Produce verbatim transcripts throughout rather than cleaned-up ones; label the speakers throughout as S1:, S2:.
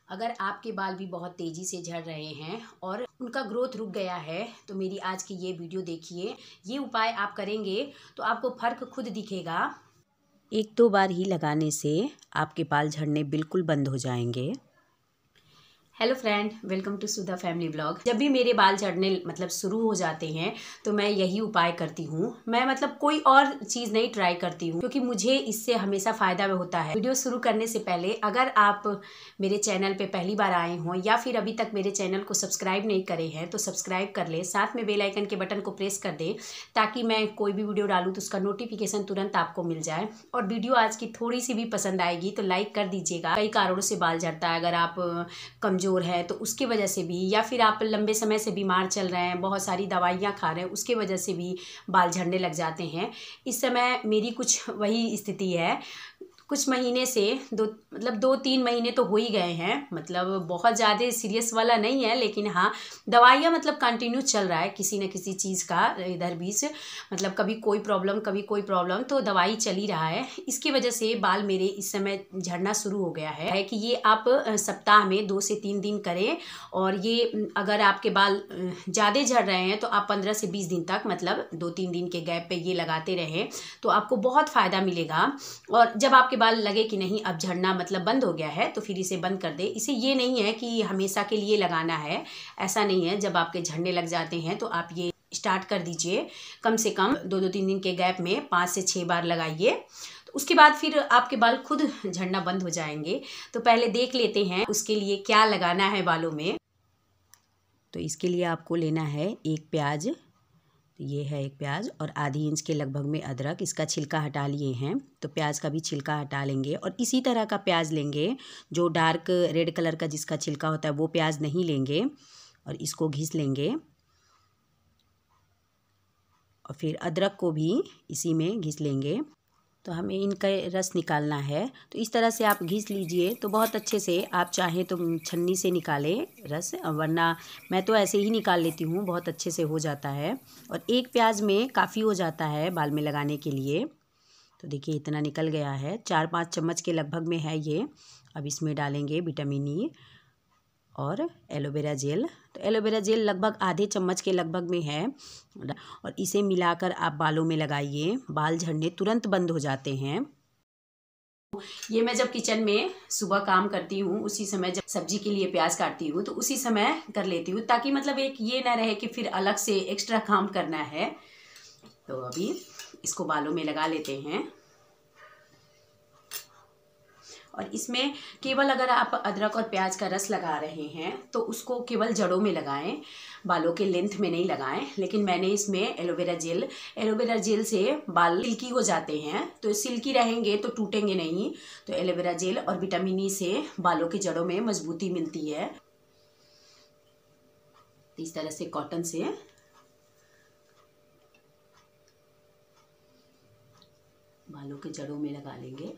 S1: अगर आपके बाल भी बहुत तेज़ी से झड़ रहे हैं और उनका ग्रोथ रुक गया है तो मेरी आज की ये वीडियो देखिए। ये उपाय आप करेंगे तो आपको फ़र्क खुद दिखेगा। एक दो बार ही लगाने से आपके बाल झड़ने बिल्कुल बंद हो जाएंगे। Hello friend, welcome to Sudha family blog. जब भी मेरे बाल झड़ने मतलब शुरू हो जाते हैं तो मैं यही उपाय करती हूँ। मैं मतलब कोई और चीज़ नहीं ट्राई करती हूँ क्योंकि मुझे इससे हमेशा फ़ायदा होता है। वीडियो शुरू करने से पहले अगर आप मेरे चैनल पे पहली बार आए हों या फिर अभी तक मेरे चैनल को सब्सक्राइब नहीं करे हैं तो सब्सक्राइब कर ले, साथ में बेल आइकन के बटन को प्रेस कर दें ताकि मैं कोई भी वीडियो डालूँ तो उसका नोटिफिकेशन तुरंत आपको मिल जाए। और वीडियो आज की थोड़ी सी भी पसंद आएगी तो लाइक कर दीजिएगा। कई कारणों से बाल झड़ता है, अगर आप कमजोर है तो उसकी वजह से भी, या फिर आप लंबे समय से बीमार चल रहे हैं, बहुत सारी दवाइयाँ खा रहे हैं, उसके वजह से भी बाल झड़ने लग जाते हैं। इस समय मेरी कुछ वही स्थिति है। कुछ महीने से दो मतलब दो तीन महीने तो हो ही गए हैं। मतलब बहुत ज़्यादा सीरियस वाला नहीं है, लेकिन हाँ दवाइयाँ मतलब कंटिन्यू चल रहा है किसी न किसी चीज़ का इधर बीच। मतलब कभी कोई प्रॉब्लम कभी कोई प्रॉब्लम, तो दवाई चल ही रहा है। इसकी वजह से बाल मेरे इस समय झड़ना शुरू हो गया है। है कि ये आप सप्ताह में दो से तीन दिन करें। और ये अगर आपके बाल ज़्यादा झड़ रहे हैं तो आप पंद्रह से बीस दिन तक मतलब दो तीन दिन के गैप पे ये लगाते रहें तो आपको बहुत फ़ायदा मिलेगा। और जब आपके बाल लगे कि नहीं अब झड़ना मतलब बंद हो गया है तो फिर इसे बंद कर दे। इसे ये नहीं है कि हमेशा के लिए लगाना है, ऐसा नहीं है। जब आपके झड़ने लग जाते हैं तो आप ये स्टार्ट कर दीजिए। कम से कम दो दो तीन दिन के गैप में पाँच से छः बार लगाइए, तो उसके बाद फिर आपके बाल खुद झड़ना बंद हो जाएंगे। तो पहले देख लेते हैं उसके लिए क्या लगाना है बालों में। तो इसके लिए आपको लेना है एक प्याज, ये है एक प्याज, और आधी इंच के लगभग में अदरक। इसका छिलका हटा लिए हैं तो प्याज का भी छिलका हटा लेंगे। और इसी तरह का प्याज लेंगे, जो डार्क रेड कलर का जिसका छिलका होता है वो प्याज नहीं लेंगे। और इसको घिस लेंगे और फिर अदरक को भी इसी में घिस लेंगे। तो हमें इनका रस निकालना है, तो इस तरह से आप घिस लीजिए तो बहुत अच्छे से। आप चाहें तो छन्नी से निकालें रस, वरना मैं तो ऐसे ही निकाल लेती हूँ, बहुत अच्छे से हो जाता है। और एक प्याज में काफ़ी हो जाता है बाल में लगाने के लिए। तो देखिए इतना निकल गया है, चार पाँच चम्मच के लगभग में है ये। अब इसमें डालेंगे विटामिन ई और एलोवेरा जेल। तो एलोवेरा जेल लगभग आधे चम्मच के लगभग में है। और इसे मिलाकर आप बालों में लगाइए, बाल झड़ने तुरंत बंद हो जाते हैं। ये मैं जब किचन में सुबह काम करती हूँ उसी समय जब सब्जी के लिए प्याज काटती हूँ तो उसी समय कर लेती हूँ, ताकि मतलब एक ये ना रहे कि फिर अलग से एक्स्ट्रा काम करना है। तो अभी इसको बालों में लगा लेते हैं। और इसमें केवल अगर आप अदरक और प्याज का रस लगा रहे हैं तो उसको केवल जड़ों में लगाएं, बालों के लेंथ में नहीं लगाएं। लेकिन मैंने इसमें एलोवेरा जेल एलोवेरा जेल से बाल सिल्की हो जाते हैं, तो सिल्की रहेंगे तो टूटेंगे नहीं। तो एलोवेरा जेल और विटामिन ई से बालों के जड़ों में मजबूती मिलती है। इस तरह से कॉटन से बालों के जड़ों में लगा लेंगे।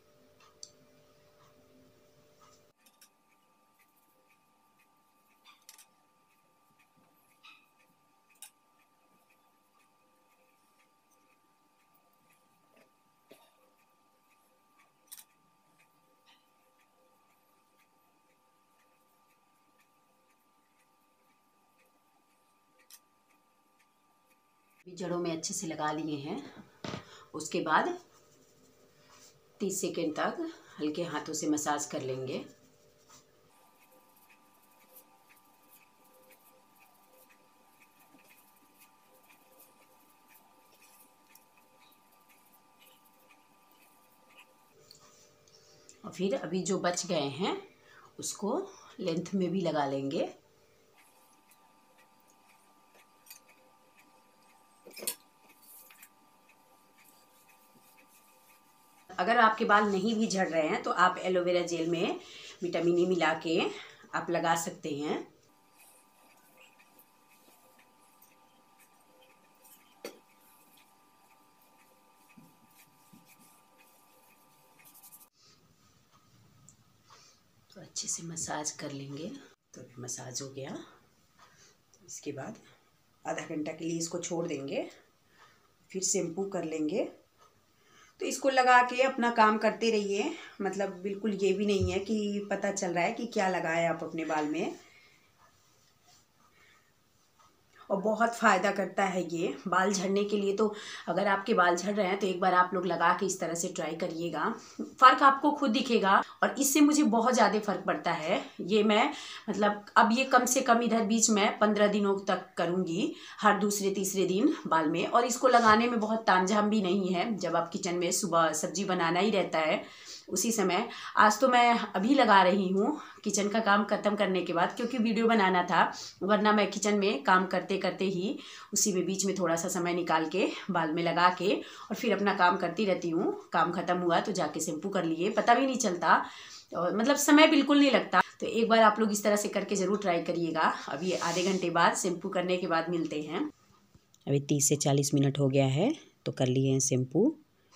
S1: जड़ों में अच्छे से लगा लिए हैं। उसके बाद तीस सेकेंड तक हल्के हाथों से मसाज कर लेंगे। और फिर अभी जो बच गए हैं उसको लेंथ में भी लगा लेंगे। अगर आपके बाल नहीं भी झड़ रहे हैं तो आप एलोवेरा जेल में विटामिन ई मिला के आप लगा सकते हैं। तो अच्छे से मसाज कर लेंगे। तो मसाज हो गया, तो इसके बाद आधा घंटा के लिए इसको छोड़ देंगे। फिर शैम्पू कर लेंगे। तो इसको लगा के अपना काम करते रहिए। मतलब बिल्कुल ये भी नहीं है कि पता चल रहा है कि क्या लगाए आप अपने बाल में। और बहुत फ़ायदा करता है ये बाल झड़ने के लिए। तो अगर आपके बाल झड़ रहे हैं तो एक बार आप लोग लगा के इस तरह से ट्राई करिएगा, फ़र्क आपको खुद दिखेगा। और इससे मुझे बहुत ज़्यादा फ़र्क पड़ता है। ये मैं मतलब अब ये कम से कम इधर बीच में पंद्रह दिनों तक करूँगी, हर दूसरे तीसरे दिन बाल में। और इसको लगाने में बहुत तामझाम भी नहीं है। जब आप किचन में सुबह सब्जी बनाना ही रहता है उसी समय। आज तो मैं अभी लगा रही हूँ किचन का काम ख़त्म करने के बाद, क्योंकि वीडियो बनाना था, वरना मैं किचन में काम करते करते ही उसी में बीच में थोड़ा सा समय निकाल के बाल में लगा के और फिर अपना काम करती रहती हूँ। काम ख़त्म हुआ तो जाके शैम्पू कर लिए, पता भी नहीं चलता और मतलब समय बिल्कुल नहीं लगता। तो एक बार आप लोग इस तरह से करके ज़रूर ट्राई करिएगा। अभी आधे घंटे बाद शैम्पू करने के बाद मिलते हैं। अभी तीस से चालीस मिनट हो गया है तो कर लिए हैं शैम्पू।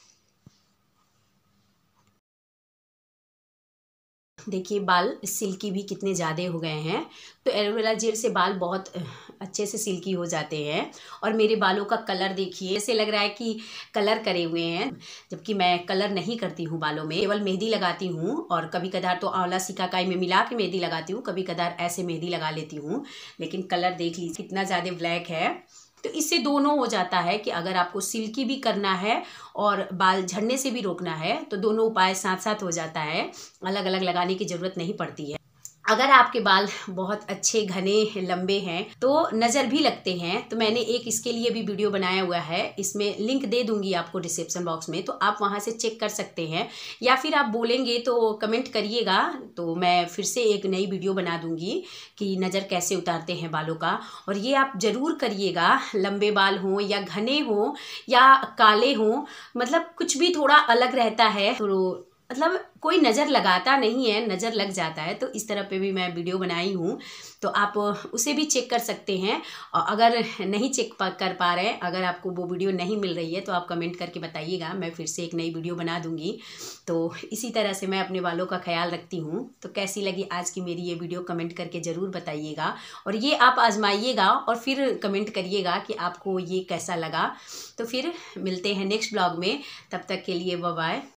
S1: देखिए बाल सिल्की भी कितने ज़्यादा हो गए हैं। तो एलोवेरा जेल से बाल बहुत अच्छे से सिल्की हो जाते हैं। और मेरे बालों का कलर देखिए, ऐसे लग रहा है कि कलर करे हुए हैं, जबकि मैं कलर नहीं करती हूँ बालों में, केवल मेहंदी लगाती हूँ। और कभी कदार तो आंवला सिकाकाई में मिला के मेहंदी लगाती हूँ, कभी कदार ऐसे मेहंदी लगा लेती हूँ। लेकिन कलर देख लीजिए कितना ज़्यादा ब्लैक है। तो इससे दोनों हो जाता है कि अगर आपको सिल्की भी करना है और बाल झड़ने से भी रोकना है तो दोनों उपाय साथ साथ हो जाता है, अलग अलग लगाने की ज़रूरत नहीं पड़ती है। अगर आपके बाल बहुत अच्छे घने लंबे हैं तो नज़र भी लगते हैं, तो मैंने एक इसके लिए भी वीडियो बनाया हुआ है, इसमें लिंक दे दूंगी आपको डिस्क्रिप्शन बॉक्स में, तो आप वहां से चेक कर सकते हैं। या फिर आप बोलेंगे तो कमेंट करिएगा, तो मैं फिर से एक नई वीडियो बना दूंगी कि नज़र कैसे उतारते हैं बालों का। और ये आप ज़रूर करिएगा, लंबे बाल हों या घने हों या काले हों, मतलब कुछ भी थोड़ा अलग रहता है तो मतलब कोई नज़र लगाता नहीं है, नज़र लग जाता है। तो इस तरह पे भी मैं वीडियो बनाई हूँ, तो आप उसे भी चेक कर सकते हैं। और अगर नहीं चेक कर पा रहे हैं, अगर आपको वो वीडियो नहीं मिल रही है तो आप कमेंट करके बताइएगा, मैं फिर से एक नई वीडियो बना दूँगी। तो इसी तरह से मैं अपने बालों का ख्याल रखती हूँ। तो कैसी लगी आज की मेरी ये वीडियो कमेंट करके ज़रूर बताइएगा। और ये आप आजमाइएगा और फिर कमेंट करिएगा कि आपको ये कैसा लगा। तो फिर मिलते हैं नेक्स्ट ब्लॉग में, तब तक के लिए बाय बाय।